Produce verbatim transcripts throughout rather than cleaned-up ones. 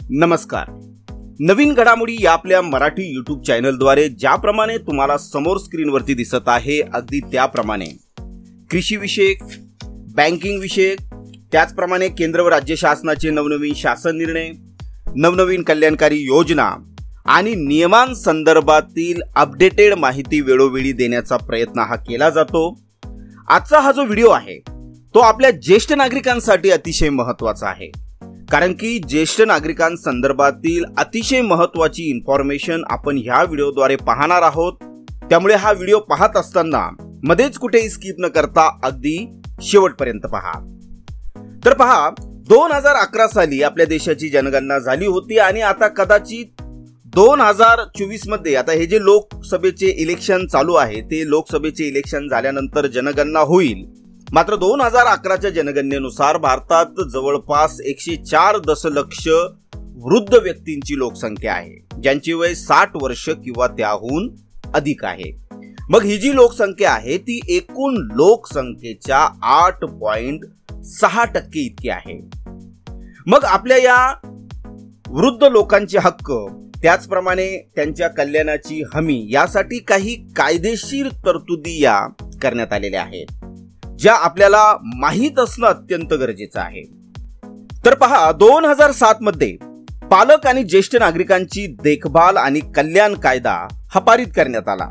नमस्कार. नवीन घडामोडी या आपल्या मराठी यूट्यूब चॅनलद्वारे ज्याप्रमाणे तुम्हाला समोर स्क्रीनवरती दिसत आहे अगदी त्याप्रमाणे कृषी विषयक, बँकिंग विषयक, त्याचप्रमाणे केंद्र व राज्य शासनाचे नवनवीन शासन निर्णय, नवनवीन कल्याणकारी योजना आणि नियमांसंदर्भातील अपडेटेड माहिती वेळोवेळी देण्याचा प्रयत्न हा केला जातो. आजचा हा जो व्हिडिओ आहे तो आपल्या ज्येष्ठ नागरिकांसाठी अतिशय महत्त्वाचा आहे, कारण की ज्येष्ठ नागरिकांसंदर्भातील अतिशय महत्त्वाची इन्फॉर्मेशन आपण ह्या व्हिडिओद्वारे पाहणार आहोत. त्यामुळे हा व्हिडिओ पाहत असताना मध्येच कुठेही स्किप न करता अगदी शेवटपर्यंत पहा. तर पहा, दोन हजार अकरा साली आपल्या देशाची जनगणना झाली होती आणि आता कदाचित दोन हजार चोवीस मध्ये आता हे जे लोकसभेचे इलेक्शन चालू आहे ते लोकसभेचे इलेक्शन झाल्यानंतर जनगणना होईल. मात्र दोन हजार अकराच्या जनगणनेनुसार भारतात जवळपास एकशे चार दशलक्ष वृद्ध व्यक्तींची लोकसंख्या आहे, ज्यांची वय साठ वर्ष किंवा त्याहून अधिक आहे. मग ही जी लोकसंख्या आहे ती एकूण लोकसंख्येच्या आठ पॉइंट सहा टक्के इतकी आहे. मग आपल्या या वृद्ध लोकांचे हक्क, त्याचप्रमाणे त्यांच्या कल्याणाची हमी यासाठी काही कायदेशीर तरतुदी या करण्यात आलेल्या आहेत, ज्या आपल्याला माहीत असणं अत्यंत गरजेचं आहे. तर पहा, दोन हजार सात मध्ये पालक आणि ज्येष्ठ नागरिकांची देखभाल आणि कल्याण कायदा हा पारित करण्यात आला.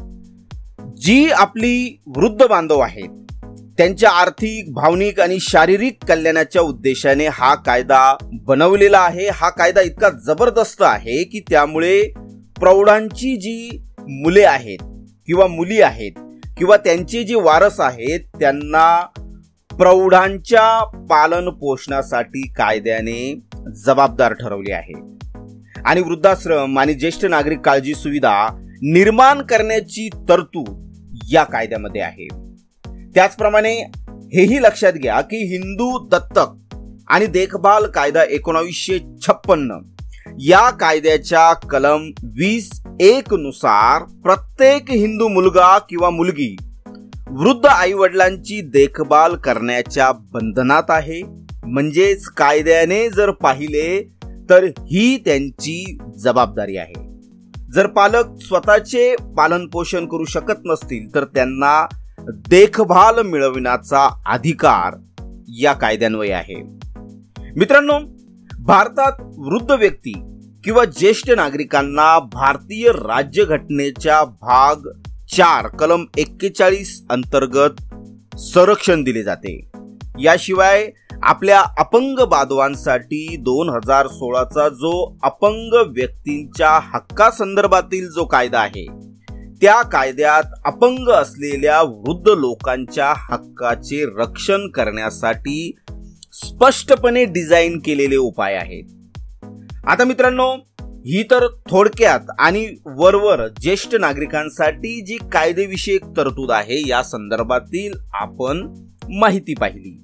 जी आपली वृद्ध बांधव आहेत त्यांच्या आर्थिक, भावनिक आणि शारीरिक कल्याणाच्या उद्देशाने हा कायदा बनवलेला आहे. हा कायदा इतका जबरदस्त आहे की त्यामुळे प्रौढांची जी मुले आहेत किंवा मुली आहेत किंवा त्यांचे जे वारस आहेत त्यांना प्रौढांच्या पालन पोषणासाठी कायद्याने जबाबदार ठरवले आहे. आणि वृद्धाश्रम आणि ज्येष्ठ नागरिक काळजी सुविधा निर्माण करण्याची तरतूद या कायद्यामध्ये आहे. त्याचप्रमाणे हेही लक्षात घ्या की हिंदू दत्तक आणि देखभाल कायदा एकोणावीसशे छप्पन्न या कायद्याच्या कलम वीस एक नुसार प्रत्येक हिंदू मुलगा किंवा मुलगी वृद्ध आई वडिलांची देखभाल करण्याच्या बंधनात आहे. म्हणजेच कायद्याने जर पाहिले तर ही त्यांची जबाबदारी आहे. जर पालक स्वतःचे पालन पोषण करू शकत नसतील तर त्यांना देखभाल मिळविण्याचा अधिकार या कायद्यान्वये आहे. मित्रांनो, भारतात वृद्ध व्यक्ती किंवा ज्येष्ठ नागरिकांना भारतीय राज्यघटनेच्या भाग चार कलम एक्केचाळीस अंतर्गत संरक्षण दिले जाते. याशिवाय आपल्या अपंग बांधवांसाठी दोन हजार सोळाचा जो अपंग व्यक्तींच्या हक्कासंदर्भातील जो कायदा आहे त्या कायद्यात अपंग असलेल्या वृद्ध लोकांच्या हक्काचे रक्षण करण्यासाठी स्पष्टपणे डिझाईन केलेले उपाय आहेत. आता मित्रांनो, ही तर थोडक्यात आणि वरवर ज्येष्ठ नागरिकांसाठी जी कायदेविषयक तरतूद आहे या संदर्भातील आपण माहिती पाहिली.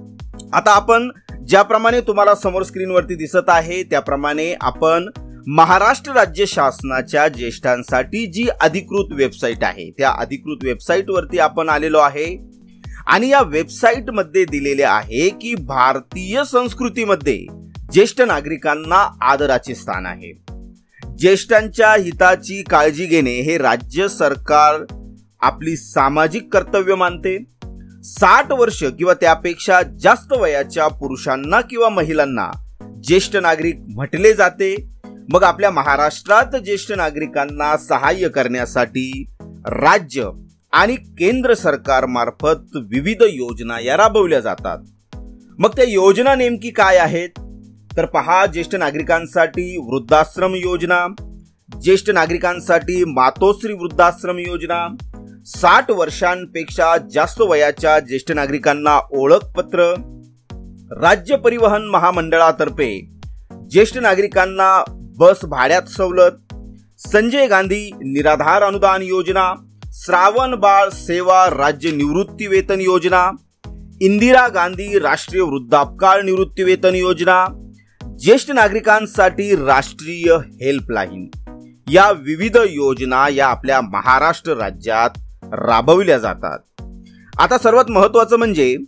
आता आपण ज्याप्रमाणे तुम्हाला समोर स्क्रीनवरती दिसत आहे त्याप्रमाणे आपण महाराष्ट्र राज्य शासनाच्या ज्येष्ठांसाठी जी अधिकृत वेबसाईट आहे त्या अधिकृत वेबसाईटवरती आपण आलेलो आहे. आणि या वेबसाईट मध्ये दिलेले आहे की भारतीय संस्कृतीमध्ये ज्येष्ठ नागरिकांना आदराचे स्थान आहे. ज्येष्ठांच्या हिताची काळजी घेणे हे राज्य सरकार आपली सामाजिक कर्तव्य मानते. साठ वर्ष किंवा त्यापेक्षा जास्त वयाच्या पुरुषांना किंवा महिलांना ज्येष्ठ नागरिक म्हटले जाते. मग आपल्या महाराष्ट्रात ज्येष्ठ नागरिकांना सहाय्य करण्यासाठी राज्य आणि केंद्र सरकारमार्फत विविध योजना या राबवल्या जातात. मग त्या योजना नेमकी काय आहेत तर पहा, ज्येष्ठ नागरिकांसाठी वृद्धाश्रम योजना, ज्येष्ठ नागरिकांसाठी मातोश्री वृद्धाश्रम योजना, साठ वर्षांपेक्षा जास्त वयाच्या ज्येष्ठ नागरिकांना ओळखपत्र, राज्य परिवहन महामंडळातर्फे ज्येष्ठ नागरिकांना बस भाड्यात सवलत, संजय गांधी निराधार अनुदान योजना, श्रावण बाळ सेवा राज्य निवृत्ती वेतन योजना, इंदिरा गांधी राष्ट्रीय वृद्धापकाळ निवृत्ती वेतन योजना, ज्येष्ठ नागरिकांसाठी राष्ट्रीय हेल्पलाईन या विविध योजना या आपल्या महाराष्ट्र राज्यात राबविल्या जातात. आता सर्वात महत्त्वाचं म्हणजे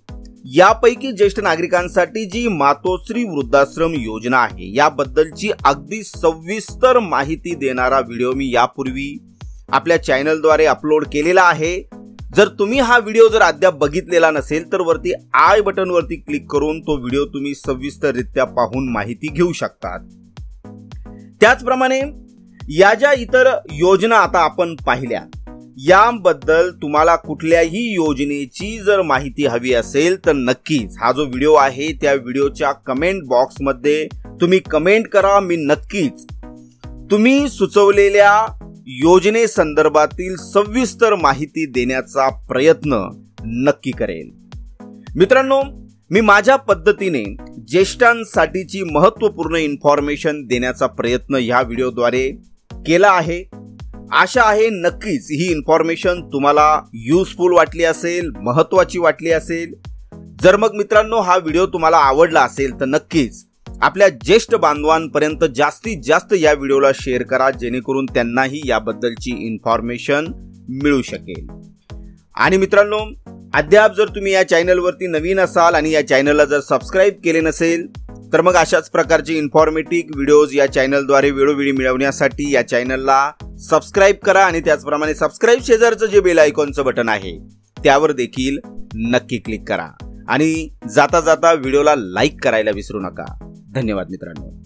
यापैकी ज्येष्ठ नागरिकांसाठी जी मातोश्री वृद्धाश्रम योजना आहे याबद्दलची अगदी सविस्तर माहिती देणारा व्हिडिओ मी यापूर्वी आपल्या चॅनलद्वारे अपलोड केलेला आहे। जर तुम्ही हा व्हिडिओ जर अद्याप बघितलेला नसेल तर वरती आय बटन वरती क्लिक करून तो व्हिडिओ तुम्ही सविस्तररित्या पाहून माहिती घेऊ शकता। त्याचप्रमाणे या ज्या इतर योजना आता आपण पाहिल्या याबद्दल तुम्हाला कुठल्याही योजनेची जर माहिती हवी असेल तर नक्कीच हा जो व्हिडिओ आहे त्या व्हिडिओच्या कमेंट बॉक्स मध्ये तुम्ही कमेंट करा। मी नक्कीच तुम्ही सुचवलेल्या योजने संदर्भातील सविस्तर माहिती देण्याचा प्रयत्न नक्की करेन। मित्रांनो, मी माझ्या पद्धतीने ज्येष्ठांसाठीची महत्त्वपूर्ण इन्फॉर्मेशन देण्याचा प्रयत्न ह्या व्हिडिओद्वारे केला आहे। आशा आहे नक्कीच ही इन्फॉर्मेशन तुम्हाला युजफुल वाटली असेल, महत्त्वाची वाटली असेल। जर मग मित्रांनो हा व्हिडिओ तुम्हाला आवडला असेल तर नक्कीच आपल्या ज्येष्ठ बांधवांपर्यंत जास्तीत जास्त या व्हिडिओला शेअर करा जेणेकरून त्यांनाही याबद्दलची इन्फॉर्मेशन मिळू शकेल। आणि मित्रांनो, अद्याप जर तुम्ही या चॅनलवरती नवीन असाल आणि या चॅनलला जर सबस्क्राइब केले नसेल तर मग अशाच प्रकारचे इन्फॉर्मेटिव्ह व्हिडिओज या चॅनलद्वारे वेळोवेळी मिळवण्यासाठी या चॅनलला सबस्क्राइब करा आणि त्याचप्रमाणे सबस्क्राइब शेजारचं जे बेल आयकॉनचं बटन आहे त्यावर देखील नक्की क्लिक करा आणि जाता जाता व्हिडिओला लाईक करायला विसरू नका। धन्यवाद मित्रांनो।